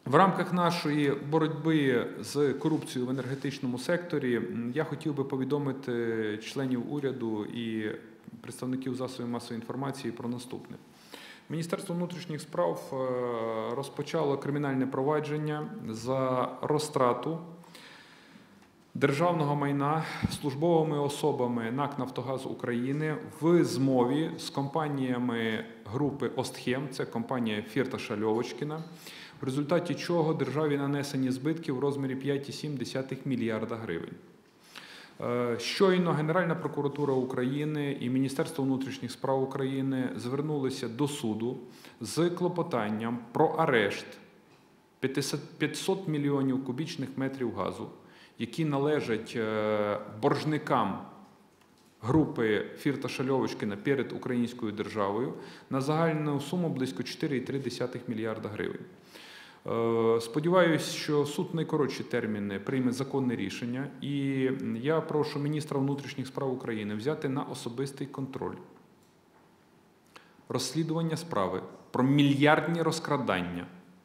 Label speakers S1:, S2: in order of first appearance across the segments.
S1: В рамках нашої боротьби з корупцією в енергетичному секторі я хотів би повідомити членів уряду і представників засобів масової інформації про наступне. Міністерство внутрішніх справ розпочало кримінальне провадження за розтрату державного майна службовими особами НАК «Нафтогаз України» в змові з компаніями групи «Остхем», це компанія Фірташа-Льовочкіна, в результаті чого державі нанесені збитки в розмірі 5,7 мільярда гривень. Щойно Генеральна прокуратура України і Міністерство внутрішніх справ України звернулися до суду з клопотанням про арешт 500 мільйонів кубічних метрів газу, які належать боржникам групи Фірташа-Льовочкіна перед українською державою на загальну суму близько 4,3 мільярда гривень. Сподіваюсь, що суд в найкоротші терміни прийме законне рішення, і я прошу міністра внутрішніх справ України взяти на особистий контроль розслідування справи про мільярдні розкрадання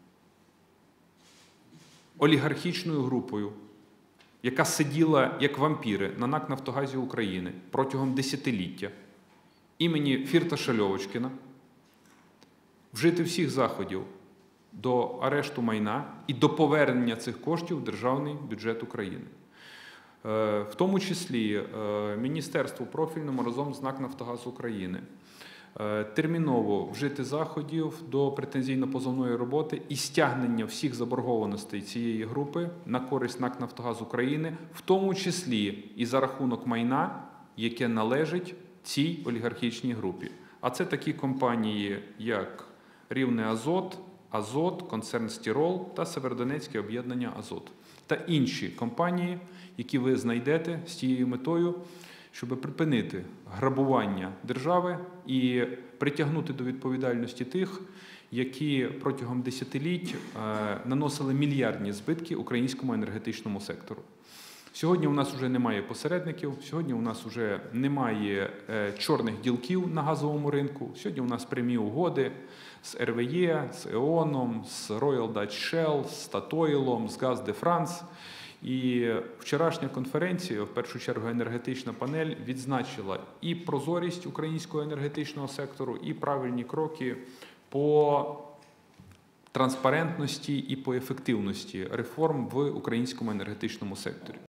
S1: олігархічною групою, яка сиділа як вампіри на НАК «Нафтогазі України» протягом десятиліття, імені Фірташа-Льовочкіна, вжити всіх заходів до арешту майна і до повернення цих коштів в державний бюджет України. В тому числі Міністерству профільному разом з НАК «Нафтогаз України» терміново вжити заходів до претензійно-позовної роботи і стягнення всіх заборгованостей цієї групи на користь НАК «Нафтогаз України», в тому числі і за рахунок майна, яке належить цій олігархічній групі. А це такі компанії, як «Рівнеазот», «Азот», концерн «Стирол» та Северодонецьке об'єднання «Азот» та інші компанії, які ви знайдете з тією метою, щоб припинити грабування держави і притягнути до відповідальності тих, які протягом десятиліть наносили мільярдні збитки українському енергетичному сектору. Сьогодні у нас вже немає посередників, сьогодні у нас вже немає чорних ділків на газовому ринку, сьогодні у нас прямі угоди з РВЕ, з ЕОНом, з Royal Dutch Shell, з Statoil, з Gaz de France. І вчорашня конференція, в першу чергу енергетична панель, відзначила і прозорість українського енергетичного сектору, і правильні кроки по транспарентності і по ефективності реформ в українському енергетичному секторі.